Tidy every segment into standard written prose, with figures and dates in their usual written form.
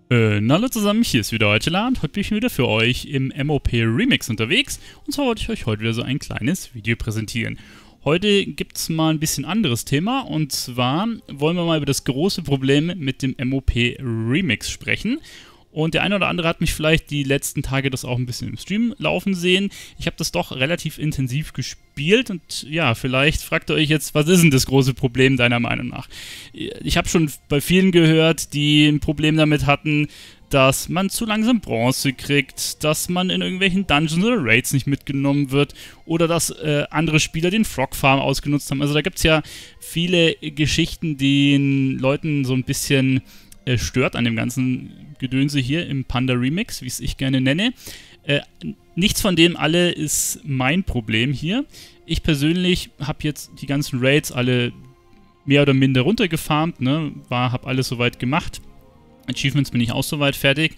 Hallo zusammen, hier ist wieder Deutschland. Heute bin ich wieder für euch im MOP Remix unterwegs. Und zwar wollte ich euch heute wieder so ein kleines Video präsentieren. Heute gibt es mal ein bisschen anderes Thema. Und zwar wollen wir mal über das große Problem mit dem MOP Remix sprechen. Und der eine oder andere hat mich vielleicht die letzten Tage das auch ein bisschen im Stream laufen sehen. Ich habe das doch relativ intensiv gespielt und ja, vielleicht fragt ihr euch jetzt, was ist denn das große Problem deiner Meinung nach? Ich habe schon bei vielen gehört, die ein Problem damit hatten, dass man zu langsam Bronze kriegt, dass man in irgendwelchen Dungeons oder Raids nicht mitgenommen wird oder dass andere Spieler den Frog Farm ausgenutzt haben. Also da gibt es ja viele Geschichten, die den Leuten so ein bisschen stört an dem ganzen Gedönse hier im Panda Remix, wie es ich gerne nenne. Nichts von dem alle ist mein Problem hier. Ich persönlich habe jetzt die ganzen Raids alle mehr oder minder runtergefarmt, ne? Habe alles soweit gemacht. Achievements bin ich auch soweit fertig.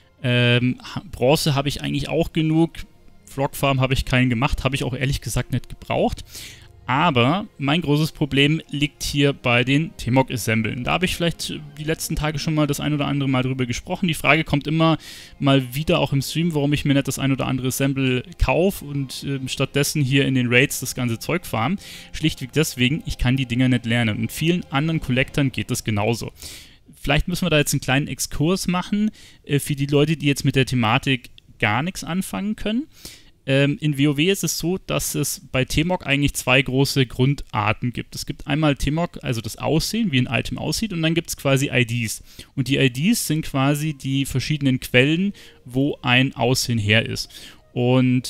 Bronze habe ich eigentlich auch genug. Frog Farm habe ich keinen gemacht, habe ich auch ehrlich gesagt nicht gebraucht. Aber mein großes Problem liegt hier bei den T-Mog-Assemblen. Da habe ich vielleicht die letzten Tage schon mal das ein oder andere Mal drüber gesprochen. Die Frage kommt immer mal wieder auch im Stream, warum ich mir nicht das ein oder andere Assemble kaufe und stattdessen hier in den Raids das ganze Zeug farm. Schlichtweg deswegen, ich kann die Dinger nicht lernen. Und vielen anderen Collectern geht das genauso. Vielleicht müssen wir da jetzt einen kleinen Exkurs machen für die Leute, die jetzt mit der Thematik gar nichts anfangen können. In WoW ist es so, dass es bei T-Mog eigentlich zwei große Grundarten gibt. Es gibt einmal T-Mog, also das Aussehen, wie ein Item aussieht, und dann gibt es quasi IDs. Und die IDs sind quasi die verschiedenen Quellen, wo ein Aussehen her ist. Und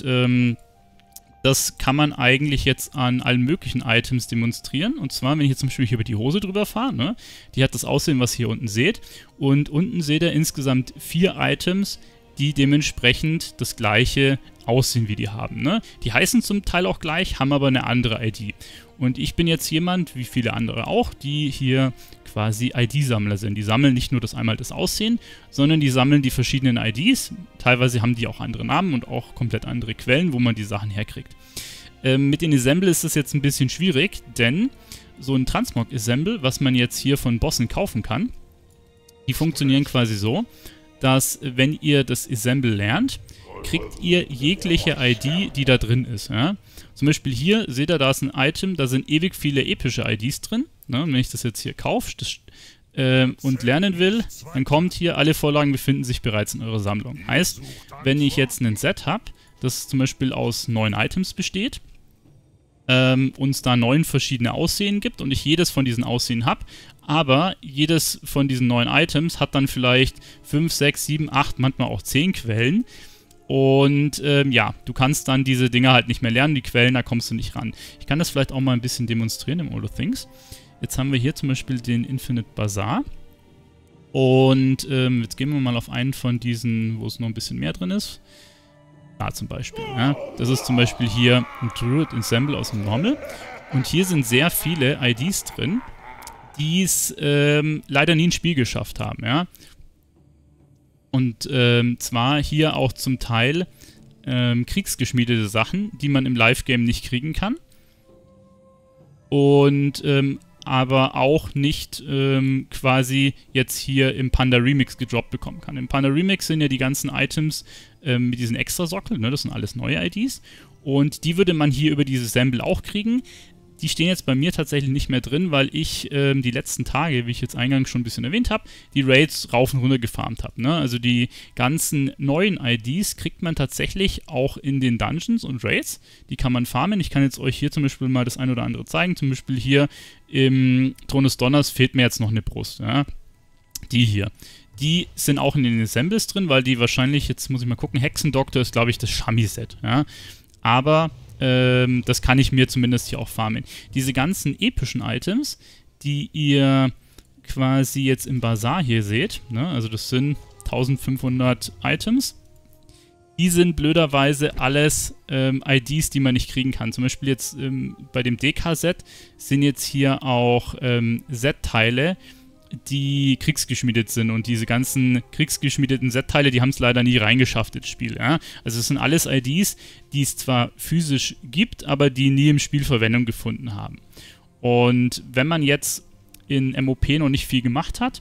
das kann man eigentlich jetzt an allen möglichen Items demonstrieren. Und zwar, wenn ich jetzt zum Beispiel hier über die Hose drüber fahre, ne, die hat das Aussehen, was ihr hier unten seht. Und unten seht ihr insgesamt 4 Items, die dementsprechend das gleiche Aussehen wie die haben. Ne? Die heißen zum Teil auch gleich, haben aber eine andere ID. Und ich bin jetzt jemand, wie viele andere auch, die hier quasi ID-Sammler sind. Die sammeln nicht nur einmal das Aussehen, sondern die sammeln die verschiedenen IDs. Teilweise haben die auch andere Namen und auch komplett andere Quellen, wo man die Sachen herkriegt. Mit den Assemble ist das jetzt ein bisschen schwierig, denn so ein Transmog-Assemble, was man jetzt hier von Bossen kaufen kann, die funktionieren quasi so, dass wenn ihr das Assemble lernt, kriegt ihr jegliche ID, die da drin ist. Ja? Zum Beispiel hier, seht ihr, da ist ein Item, da sind ewig viele epische IDs drin. Ne? Und wenn ich das jetzt hier kaufe und lernen will, dann kommt hier, alle Vorlagen befinden sich bereits in eurer Sammlung. Heißt, wenn ich jetzt ein Set habe, das zum Beispiel aus 9 Items besteht, uns da 9 verschiedene Aussehen gibt und ich jedes von diesen Aussehen habe, aber jedes von diesen 9 Items hat dann vielleicht 5, 6, 7, 8, manchmal auch 10 Quellen. Und ja, du kannst dann diese Dinge halt nicht mehr lernen, die Quellen, da kommst du nicht ran. Ich kann das vielleicht auch mal ein bisschen demonstrieren im All of Things. Jetzt haben wir hier zum Beispiel den Infinite Bazaar. Und jetzt gehen wir mal auf einen von diesen, wo es noch ein bisschen mehr drin ist. Da zum Beispiel. Ja. Das ist zum Beispiel hier ein Druid Ensemble aus dem Normal. Und hier sind sehr viele IDs drin, die es leider nie ins Spiel geschafft haben. Ja. Und zwar hier auch zum Teil kriegsgeschmiedete Sachen, die man im Live-Game nicht kriegen kann. Und aber auch nicht quasi jetzt hier im Panda Remix gedroppt bekommen kann. Im Panda Remix sind ja die ganzen Items mit diesen Extrasockel, ne, das sind alles neue IDs. Und die würde man hier über dieses Assemble auch kriegen. Die stehen jetzt bei mir tatsächlich nicht mehr drin, weil ich die letzten Tage, wie ich jetzt eingangs schon ein bisschen erwähnt habe, die Raids rauf und runter gefarmt habe. Ne? Also die ganzen neuen IDs kriegt man tatsächlich auch in den Dungeons und Raids. Die kann man farmen. Ich kann jetzt euch hier zum Beispiel mal das ein oder andere zeigen. Zum Beispiel hier im Thron des Donners fehlt mir jetzt noch eine Brust. Ja? Die hier. Die sind auch in den Assembles drin, weil die wahrscheinlich, jetzt muss ich mal gucken, Hexendoktor ist, glaube ich, das Shami-Set. Ja? Aber das kann ich mir zumindest hier auch farmen. Diese ganzen epischen Items, die ihr quasi jetzt im Bazaar hier seht, ne, also das sind 1500 Items, die sind blöderweise alles IDs, die man nicht kriegen kann. Zum Beispiel jetzt bei dem DK-Set sind jetzt hier auch Set-Teile, die kriegsgeschmiedet sind, und diese ganzen kriegsgeschmiedeten Set-Teile, die haben es leider nie reingeschafft ins Spiel. Ja? Also es sind alles IDs, die es zwar physisch gibt, aber die nie im Spiel Verwendung gefunden haben. Und wenn man jetzt in MOP noch nicht viel gemacht hat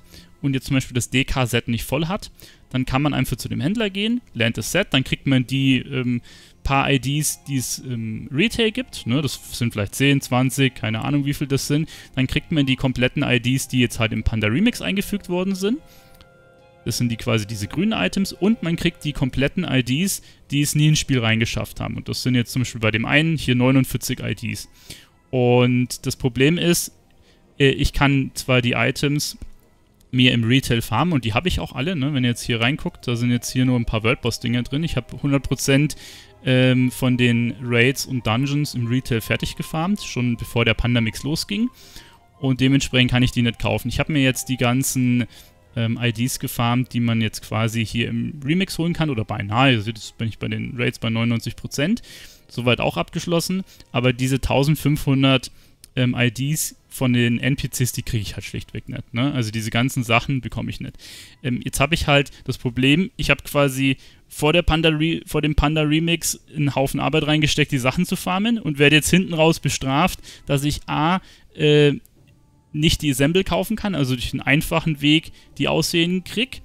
und jetzt zum Beispiel das DK-Set nicht voll hat, dann kann man einfach zu dem Händler gehen, lernt das Set, dann kriegt man die paar IDs, die es im Retail gibt, ne, das sind vielleicht 10, 20, keine Ahnung wie viel das sind, dann kriegt man die kompletten IDs, die jetzt halt im Panda Remix eingefügt worden sind. Das sind quasi diese grünen Items und man kriegt die kompletten IDs, die es nie ins Spiel reingeschafft haben. Und das sind jetzt zum Beispiel bei dem einen hier 49 IDs. Und das Problem ist, ich kann zwar die Items mir im Retail farmen und die habe ich auch alle, ne? Wenn ihr jetzt hier reinguckt, da sind jetzt hier nur ein paar Worldboss-Dinger drin. Ich habe 100% von den Raids und Dungeons im Retail fertig gefarmt, schon bevor der Panda-Mix losging. Und dementsprechend kann ich die nicht kaufen. Ich habe mir jetzt die ganzen IDs gefarmt, die man jetzt quasi hier im Remix holen kann oder beinahe. Also jetzt bin ich bei den Raids bei 99%. Soweit auch abgeschlossen. Aber diese 1500 IDs von den NPCs, die kriege ich halt schlichtweg nicht. Ne? Also diese ganzen Sachen bekomme ich nicht. Jetzt habe ich halt das Problem, ich habe quasi vor dem Panda Remix einen Haufen Arbeit reingesteckt, die Sachen zu farmen und werde jetzt hinten raus bestraft, dass ich nicht die Assemble kaufen kann, also durch einen einfachen Weg die Aussehen kriege.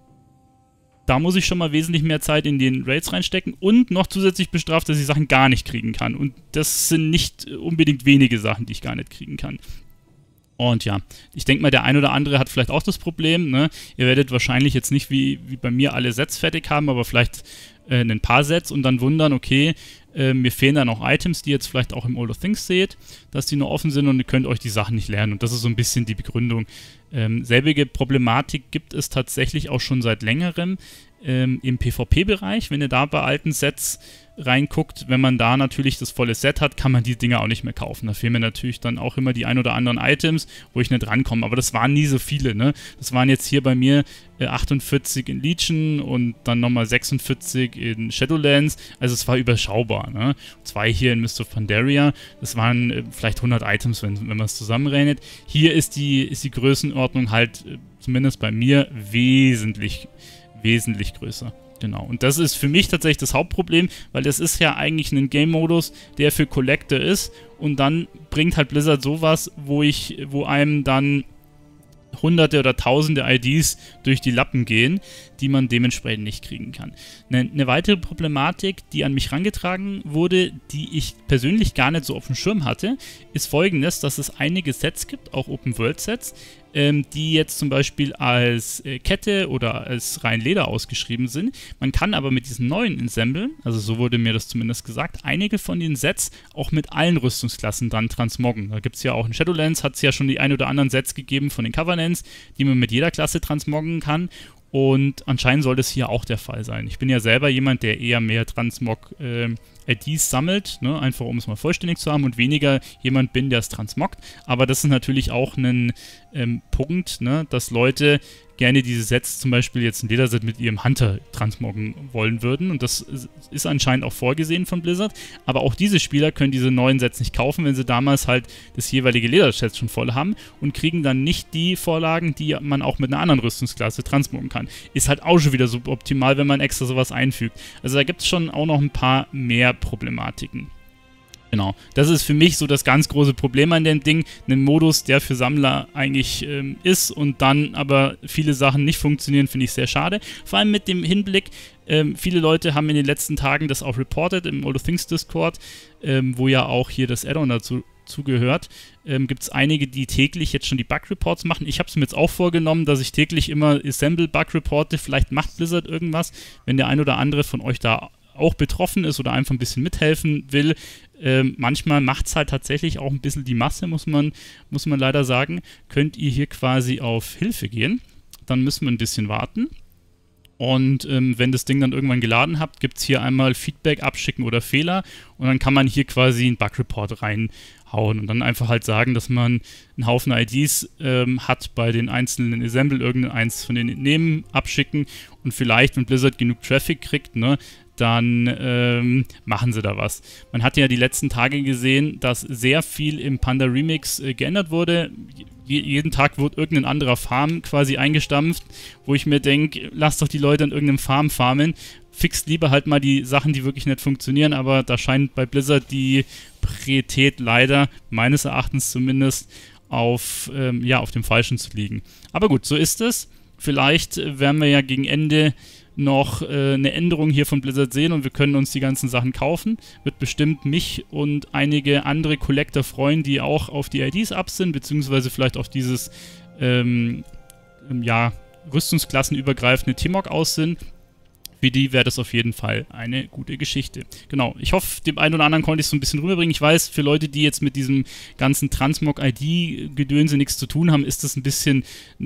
Da muss ich schon mal wesentlich mehr Zeit in den Raids reinstecken und noch zusätzlich bestraft, dass ich Sachen gar nicht kriegen kann. Und das sind nicht unbedingt wenige Sachen, die ich gar nicht kriegen kann. Und ja, ich denke mal, der ein oder andere hat vielleicht auch das Problem, ne? Ihr werdet wahrscheinlich jetzt nicht wie bei mir alle Sets fertig haben, aber vielleicht ein paar Sets und dann wundern, okay, mir fehlen da noch Items, die ihr jetzt vielleicht auch im All of Things seht, dass die nur offen sind und ihr könnt euch die Sachen nicht lernen. Und das ist so ein bisschen die Begründung. Selbige Problematik gibt es tatsächlich auch schon seit längerem im PvP-Bereich. Wenn ihr da bei alten Sets reinguckt, wenn man da natürlich das volle Set hat, kann man die Dinger auch nicht mehr kaufen. Da fehlen mir natürlich dann auch immer die ein oder anderen Items, wo ich nicht rankomme. Aber das waren nie so viele, ne? Das waren jetzt hier bei mir 48 in Legion und dann nochmal 46 in Shadowlands. Also es war überschaubar, ne? 2 hier in Mist of Pandaria. Das waren vielleicht 100 Items, wenn man es zusammenrechnet. Hier ist die Größenordnung halt, zumindest bei mir, wesentlich größer. Genau, und das ist für mich tatsächlich das Hauptproblem, weil das ist ja eigentlich ein Game-Modus, der für Collector ist und dann bringt halt Blizzard sowas, wo einem dann Hunderte oder Tausende IDs durch die Lappen gehen, die man dementsprechend nicht kriegen kann. Eine weitere Problematik, die an mich herangetragen wurde, die ich persönlich gar nicht so auf dem Schirm hatte, ist folgendes, dass es einige Sets gibt, auch Open-World-Sets, die jetzt zum Beispiel als Kette oder als rein Leder ausgeschrieben sind. Man kann aber mit diesen neuen Ensemblen, also so wurde mir das zumindest gesagt, einige von den Sets auch mit allen Rüstungsklassen dann transmoggen. Da gibt es ja auch in Shadowlands, hat es ja schon die ein oder anderen Sets gegeben von den Covenants, die man mit jeder Klasse transmoggen kann. Und anscheinend soll das hier auch der Fall sein. Ich bin ja selber jemand, der eher mehr Transmog-IDs sammelt, ne? Einfach um es mal vollständig zu haben und weniger jemand bin, der es transmoggt. Aber das ist natürlich auch ein Punkt, ne? Dass Leute gerne diese Sets, zum Beispiel jetzt ein Lederset mit ihrem Hunter transmoggen wollen würden. Und das ist anscheinend auch vorgesehen von Blizzard. Aber auch diese Spieler können diese neuen Sets nicht kaufen, wenn sie damals halt das jeweilige Lederset schon voll haben und kriegen dann nicht die Vorlagen, die man auch mit einer anderen Rüstungsklasse transmoggen kann. Ist halt auch schon wieder suboptimal, wenn man extra sowas einfügt. Also da gibt es schon auch noch ein paar mehr Problematiken. Genau, das ist für mich so das ganz große Problem an dem Ding, ein Modus, der für Sammler eigentlich ist und dann aber viele Sachen nicht funktionieren, finde ich sehr schade. Vor allem mit dem Hinblick, viele Leute haben in den letzten Tagen das auch reported im All of Things Discord, wo ja auch hier das Add-on dazu zugehört, gibt es einige, die täglich jetzt schon die Bug-Reports machen. Ich habe es mir jetzt auch vorgenommen, dass ich täglich immer Assemble-Bug-Reporte, vielleicht macht Blizzard irgendwas, wenn der ein oder andere von euch da auch betroffen ist oder einfach ein bisschen mithelfen will. Manchmal macht es halt tatsächlich auch ein bisschen die Masse, muss man leider sagen. Könnt ihr hier quasi auf Hilfe gehen. Dann müssen wir ein bisschen warten. Und wenn das Ding dann irgendwann geladen habt, gibt es hier einmal Feedback, Abschicken oder Fehler. Und dann kann man hier quasi einen Bug-Report reinhauen und dann einfach halt sagen, dass man einen Haufen IDs hat bei den einzelnen Assemble, irgendeins von denen nehmen, abschicken und vielleicht, wenn Blizzard genug Traffic kriegt, ne, dann machen sie da was. Man hat ja die letzten Tage gesehen, dass sehr viel im Panda Remix geändert wurde. Jeden Tag wird irgendein anderer Farm quasi eingestampft, wo ich mir denke, lasst doch die Leute an irgendeinem Farm farmen. Fixt lieber halt mal die Sachen, die wirklich nicht funktionieren, aber da scheint bei Blizzard die Priorität leider, meines Erachtens zumindest, auf dem Falschen zu liegen. Aber gut, so ist es. vielleicht werden wir ja gegen Ende noch eine Änderung hier von Blizzard sehen und wir können uns die ganzen Sachen kaufen. Wird bestimmt mich und einige andere Collector freuen, die auch auf die IDs ab sind, beziehungsweise vielleicht auf dieses rüstungsklassenübergreifende T-Mog aus sind. Für die wäre das auf jeden Fall eine gute Geschichte. Genau, ich hoffe, dem einen oder anderen konnte ich es so ein bisschen rüberbringen. Ich weiß, für Leute, die jetzt mit diesem ganzen Transmog-ID-Gedönse nichts zu tun haben, ist das ein bisschen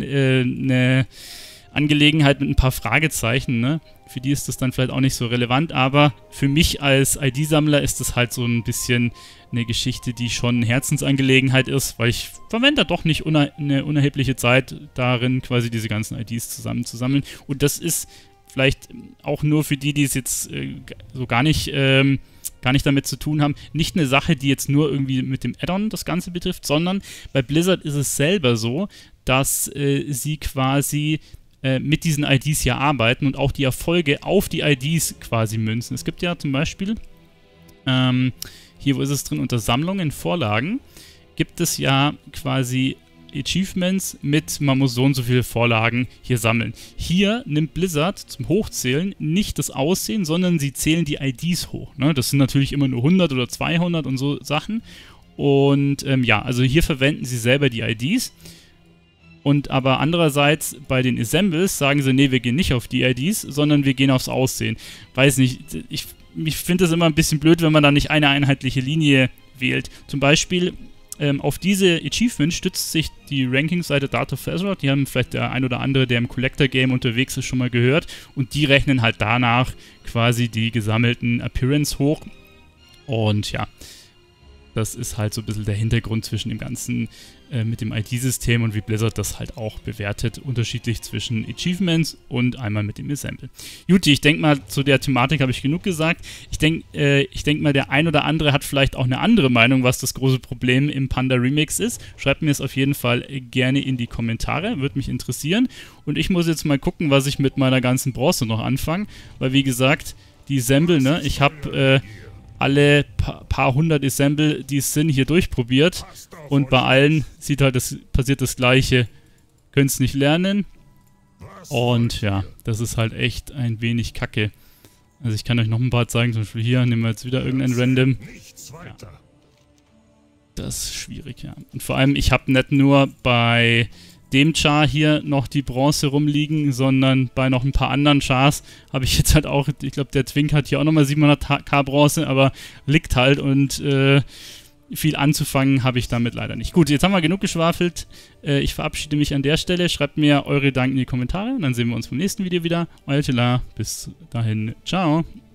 eine Angelegenheit mit ein paar Fragezeichen, ne? Für die ist das dann vielleicht auch nicht so relevant, aber für mich als ID-Sammler ist das halt so ein bisschen eine Geschichte, die schon eine Herzensangelegenheit ist, weil ich verwende da doch nicht eine unerhebliche Zeit darin, quasi diese ganzen IDs zusammenzusammeln. Und das ist vielleicht auch nur für die, die es jetzt so gar nicht damit zu tun haben, nicht eine Sache, die jetzt nur irgendwie mit dem Add-on das Ganze betrifft, sondern bei Blizzard ist es selber so, dass sie quasi mit diesen IDs ja arbeiten und auch die Erfolge auf die IDs quasi münzen. Es gibt ja zum Beispiel, hier, wo ist es drin, unter Sammlungen, Vorlagen, gibt es ja quasi Achievements mit, man muss so und so viele Vorlagen hier sammeln. Hier nimmt Blizzard zum Hochzählen nicht das Aussehen, sondern sie zählen die IDs hoch. Ne? Das sind natürlich immer nur 100 oder 200 und so Sachen. Und also hier verwenden sie selber die IDs. Und aber andererseits bei den Assembles sagen sie, nee, wir gehen nicht auf die IDs, sondern wir gehen aufs Aussehen. Weiß nicht, ich finde das immer ein bisschen blöd, wenn man da nicht eine einheitliche Linie wählt. Zum Beispiel auf diese Achievements stützt sich die Ranking-Seite Data of Azeroth. Die haben vielleicht der ein oder andere, der im Collector-Game unterwegs ist, schon mal gehört. Und die rechnen halt danach quasi die gesammelten Appearance hoch. Und ja, das ist halt so ein bisschen der Hintergrund zwischen dem ganzen, mit dem ID-System und wie Blizzard das halt auch bewertet, unterschiedlich zwischen Achievements und einmal mit dem Assemble. Juti, ich denke mal, zu der Thematik habe ich genug gesagt. Ich denk mal, der ein oder andere hat vielleicht auch eine andere Meinung, was das große Problem im Panda Remix ist. Schreibt mir es auf jeden Fall gerne in die Kommentare, würde mich interessieren. Und ich muss jetzt mal gucken, was ich mit meiner ganzen Bronze noch anfange, weil wie gesagt, die Assemble, ne, ich habe alle paar hundert Assemble, die es sind, hier durchprobiert und bei allen passiert das Gleiche. Können es nicht lernen und ja, das ist halt echt ein wenig kacke. Also ich kann euch noch ein paar zeigen, zum Beispiel hier, nehmen wir jetzt wieder irgendein Random. Ja. Das ist schwierig, ja. Und vor allem, ich habe nicht nur bei dem Char hier noch die Bronze rumliegen, sondern bei noch ein paar anderen Chars habe ich jetzt halt auch, ich glaube der Twink hat hier auch nochmal 700k Bronze, aber liegt halt und viel anzufangen habe ich damit leider nicht. Gut, jetzt haben wir genug geschwafelt. Ich verabschiede mich an der Stelle. Schreibt mir eure Gedanken in die Kommentare und dann sehen wir uns beim nächsten Video wieder. Euer Tila. Bis dahin. Ciao.